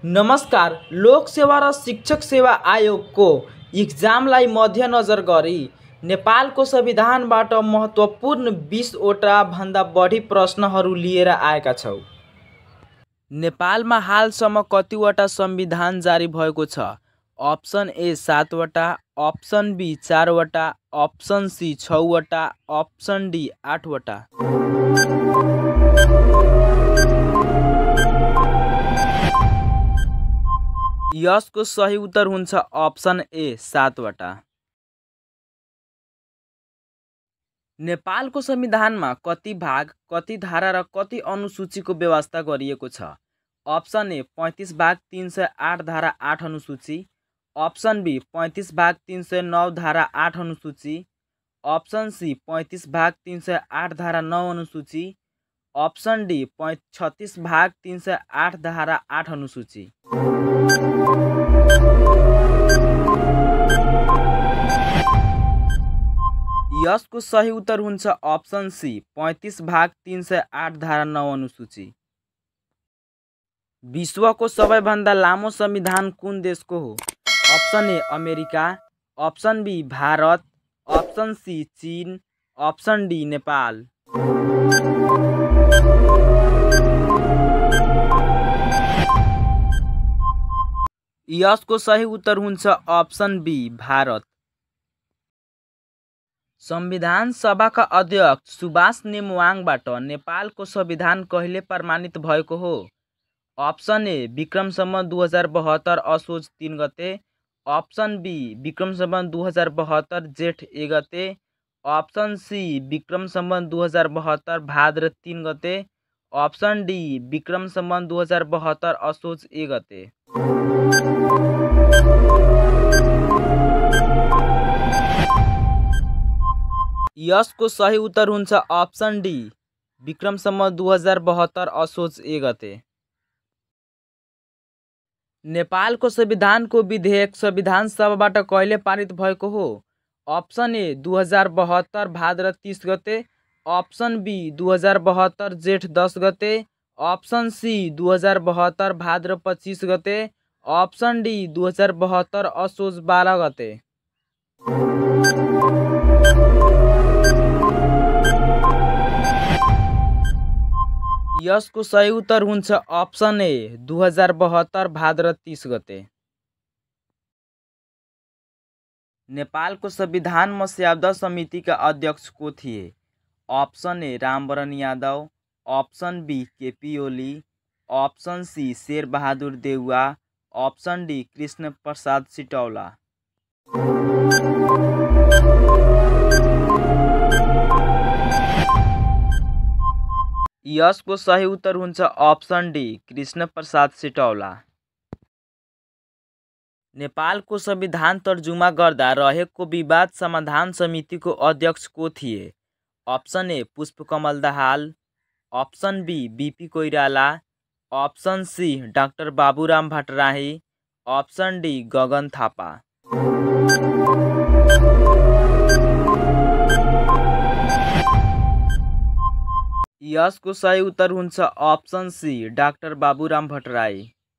नमस्कार। लोक सेवा र शिक्षक सेवा आयोगको इक्जामलाई मध्यनजर गरी नेपालको संविधानबाट महत्त्वपूर्ण 20वटा भन्दा बढी प्रश्नहरू लिएर आएका छौँ। नेपालमा हालसम्म कतिवटा संविधान जारी भएको छ? अप्सन ए 7वटा, अप्सन बी 4वटा, अप्सन सी 6वटा, अप्सन डी 8वटा। यसको सही उत्तर हुन्छ अप्सन ए 7वटा। नेपालको संविधानमा कति भाग, कति धारा र कति अनुसूचीको व्यवस्था गरिएको छ? अप्सन ए 35 भाग 308 धारा 8 अनुसूची, अप्सन बी 35 भाग 309 धारा 8 अनुसूची, अप्सन सी 35 भाग 308 धारा 9 अनुसूची, अप्सन डी 36 भाग 308 धारा 8 अनुसूची। यसको सही उत्तर हुन्छ अप्सन सी 35 भाग 308 धारा 9 अनुसूची। विश्वको सबैभन्दा लामो संविधान कुन देशको हो? Option A America, option B Bharat, option C चीन, अप्सन डी नेपाल। यसको सही उत्तर हुन्छ अप्सन बी भारत। संविधान सभाका अध्यक्ष सुभाष नेमुवाङबाट नेपालको संविधान कहिले प्रमाणित भएको हो? अप्सन ए विक्रम सम्वत 2072 असोज 3 गते, अप्सन बी विक्रम सम्वत 2072 जेठ 1 गते, अप्सन सी विक्रम सम्वत 2072 भाद्र 3 गते, अप्सन डी विक्रम सम्वत 2072 असोज 1 गते। यसको सही उत्तर हुन्छ अप्सन डी विक्रम सम्वत 2072 असोज 1 गते। नेपालको संविधानको विधेयक संविधान सभाबाट कहिले पारित भएको हो? अप्सन ए 2072 भाद्र 30 गते, अप्सन बी 2072 जेठ 10 गते, अप्सन सी 2072 भाद्र 25 गते, अप्सन डी 2072 असोज 12 गते। यसको सही उत्तर हुन्छ अप्सन ए 2072 भाद्र 30 गते। नेपालको संविधान मस्यौदा समितिका अध्यक्ष को थिए? Option A Rambaran Yadav, option B KP Oli, option C Sher Bahadur Deuba, option D Krishna Prasad Sitaula. यसको सही उत्तर हुन्छ अप्सन डी कृष्ण प्रसाद सिटौला। नेपालको संविधान तर्जुमा गर्दा रहेको विवाद समाधान समितिको अध्यक्ष को थिए? Option A Pushpa Kamal Dahal, option B BP Koirala, option C doctor Baburam Bhattarai, option D Gagan Thapa. यसको सही उत्तर हुन्छ option C doctor Baburam Bhattarai.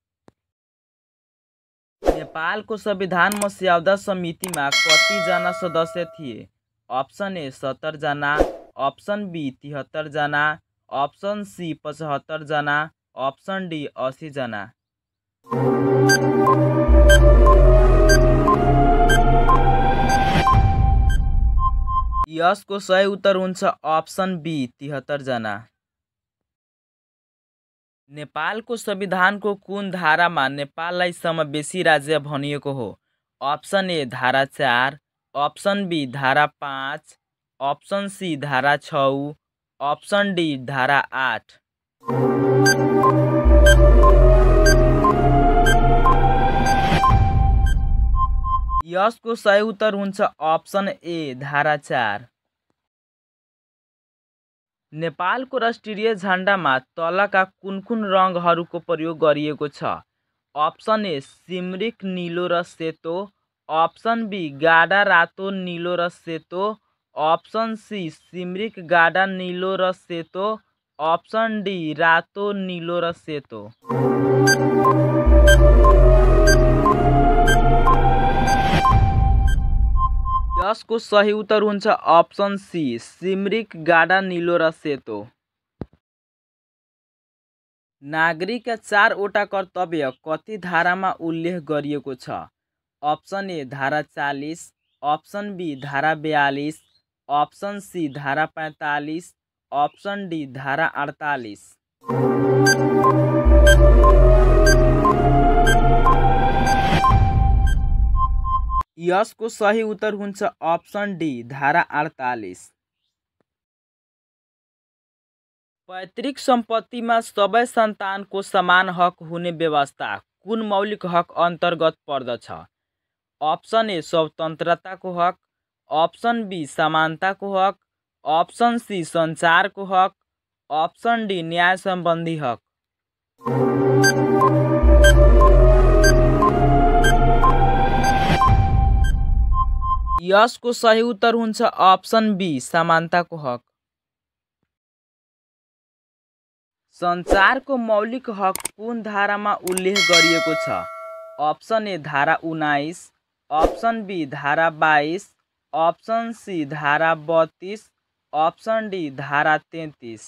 नेपालको संविधान मस्यौदा समितिमा कतिजना सदस्य थिए? अप्सन ए 70 जना, अप्सन बी 73 जना, अप्सन सी 75 जना, अप्सन डी 80 जना। यसको सही उत्तर हुन्छ अप्सन बी 73 जना। नेपालको संविधानको कुन धारामा नेपाललाई समावेशी राज्य भनिएको हो? अप्सन ए धारा 4, अप्सन बी धारा 5, अप्सन सी धारा 6, अप्सन डी धारा 8। यसको सही उत्तर हुन्छ अप्सन ए धारा 4। नेपालको राष्ट्रिय झण्डामा तलका कुन कुन रङहरूको प्रयोग गरिएको छ? अप्सन ए सिमरिक नीलो र सेतो, अप्सन बी गाढा रातो नीलो र सेतो, अप्सन सी सिमरिक गाढा नीलो र सेतो, अप्सन डी रातो नीलो र सेतो। यसको सही उत्तर हुन्छ अप्सन सी, सिमरिक गाडा नीलो र सेतो। नागरिकका 4 वटा कर्तव्य कति धारामा उल्लेख गरिएको छ? अप्सन ए धारा 40, अप्सन बी धारा 42, अप्सन सी धारा 45, अप्सन डी धारा 48। यसको सही उत्तर हुन्छ अप्सन डी धारा 48। पैतृक सम्पत्तिमा सबै सन्तानको समान हक हुने व्यवस्था कुन मौलिक हक अन्तर्गत पर्दछ? अप्सन ए स्वतन्त्रताको हक, अप्सन बी समानताको हक, अप्सन सी सञ्चारको हक, अप्सन डी न्याय सम्बन्धी हक। यसको सही उत्तर हुन्छ अप्सन बी समानताको हक। सञ्चारको मौलिक हक कुन धारामा उल्लेख गरिएको छ? अप्सन ए धारा 19, अप्सन बी धारा 22, अप्सन सी धारा 32, अप्सन डी धारा 33।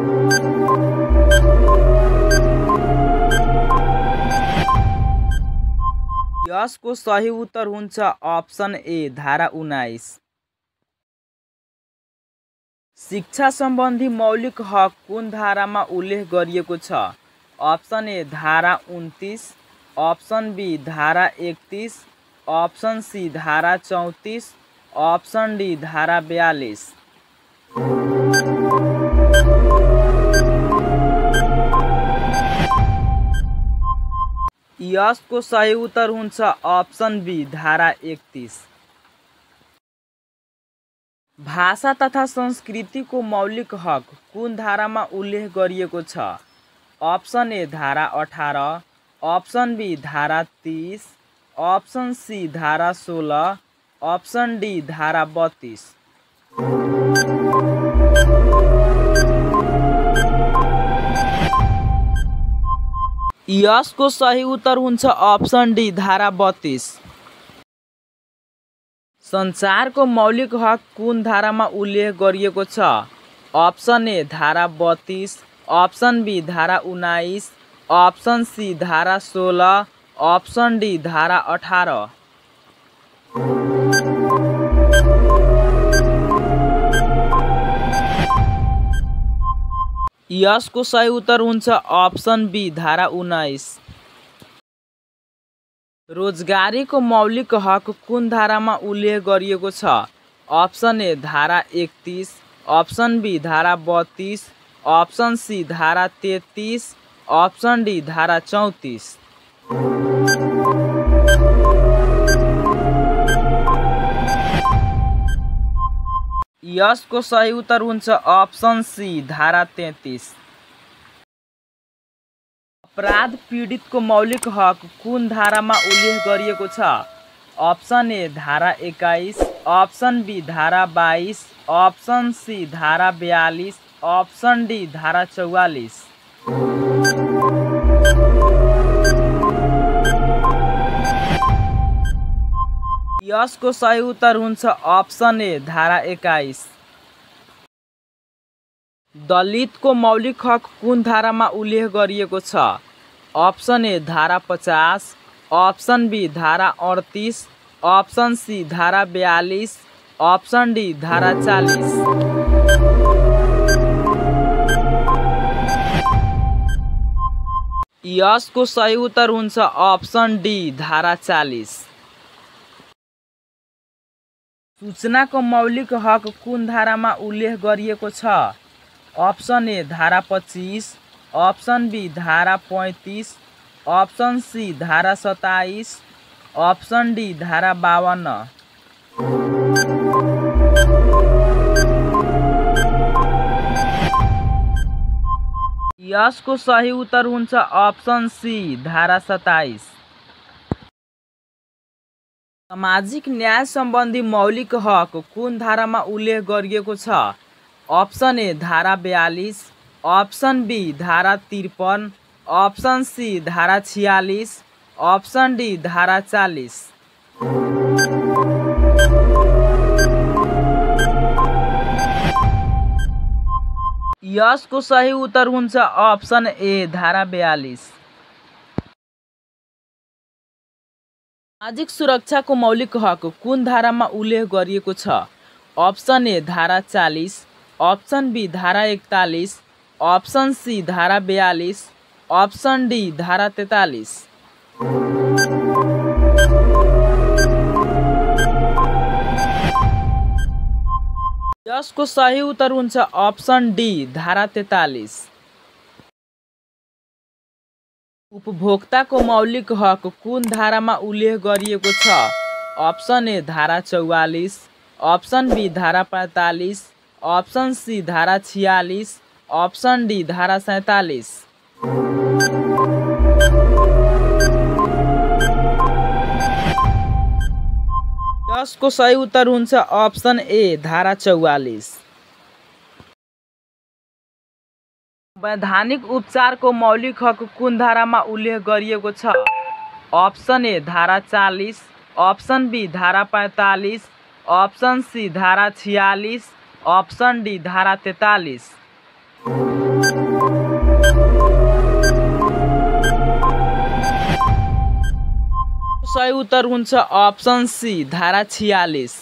यसको सही उत्तर हुन्छ अप्सन ए धारा 19। शिक्षा सम्बन्धी मौलिक हक कुन धारामा उल्लेख गरिएको छ? अप्सन ए धारा 29, अप्सन बी धारा 31, अप्सन सी धारा 34, अप्सन डी धारा 42। यसको सही उत्तर हुन्छ अप्सन बी धारा 31। भाषा तथा संस्कृतिको मौलिक हक कुन धारामा उल्लेख गरिएको छ? अप्सन ए धारा 18, अप्सन बी धारा 30, अप्सन सी धारा 16, अप्सन डी धारा 32। यसको सही उत्तर हुन्छ अप्सन डी धारा 32। सञ्चारको मौलिक हक कुन धारामा उल्लेख गरिएको छ? अप्सन ए धारा 32, अप्सन बी धारा 19, अप्सन सी धारा 16, अप्सन डी धारा 18। यसको सही उत्तर हुन्छ अप्सन बी धारा 19। रोजगारीको मौलिक हक कुन धारामा उल्लेख गरिएको छ? अप्सन ए धारा 31, अप्सन बी धारा 32, अप्सन सी धारा 33, अप्सन डी धारा 34। यसको सही उत्तर हुन्छ अप्सन सी धारा 33। अपराध पीडितको मौलिक हक कुन धारामा उल्लेख गरिएको छ? अप्सन ए धारा 21, अप्सन बी धारा 22, अप्सन सी धारा 42, अप्सन डी धारा 44। यसको सही उत्तर हुन्छ अप्सन ए धारा 21। दलितको मौलिक हक कुन धारामा उल्लेख गरिएको छ? अप्सन ए धारा 50, अप्सन बी धारा 38, अप्सन सी धारा 42, अप्सन डी धारा 40। यसको सही उत्तर हुन्छ अप्सन डी धारा 40। सूचनाको मौलिक हक कुन धारामा उल्लेख गरिएको छ? अप्सन ए धारा 25, अप्सन बी धारा 35, अप्सन सी धारा 27, अप्सन डी धारा 52। यसको सही उत्तर हुन्छ अप्सन सी धारा 27। सामाजिक न्याय सम्बन्धी मौलिक हक कुन धारामा उल्लेख गरिएको छ? अप्सन ए धारा 42, अप्सन बी धारा 53, अप्सन सी धारा 46, अप्सन डी धारा 40। यसको सही उत्तर हुन्छ अप्सन ए धारा 42। सामाजिक सुरक्षाको मौलिक हक कुन धारामा उल्लेख गरिएको छ? अप्सन ए धारा 40, अप्सन बी धारा 41, अप्सन सी धारा 42, अप्सन डी धारा 43। यसको सही उत्तर हुन्छ अप्सन डी धारा 43। उपभोक्ताको मौलिक हक कुन धारामा उल्लेख गरिएको छ? अप्सन ए धारा 44, अप्सन बी धारा 45, अप्सन सी धारा 46, अप्सन डी धारा 47। यसको सही उत्तर हुन्छ अप्सन ए धारा 44। वैधानिक उपचारको मौलिक हक कुन धारामा उल्लेख गरिएको छ? अप्सन ए धारा 40, अप्सन बी धारा 45, अप्सन सी धारा 46, अप्सन डी धारा 43। सही उत्तर हुन्छ अप्सन सी धारा 46।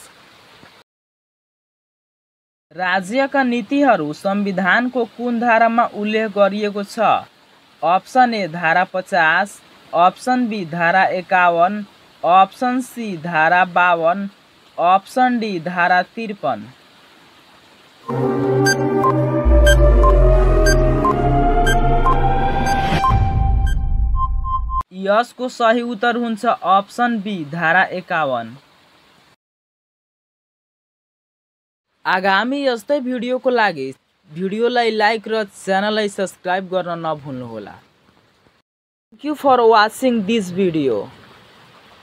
राज्यका नीतिहरू संविधानको कुन धारामा उल्लेख गरिएको छ? अप्सन ए धारा 50, अप्सन बी धारा 51, अप्सन सी धारा 52, अप्सन डी धारा 53। यसको सही उत्तर हुन्छ अप्सन बी धारा 51। आगामी यस्तै भिडियोको लागि भिडियोलाई लाइक र च्यानललाई सब्स्क्राइब गर्न नभुल्नुहोला। Thank you for watching this video.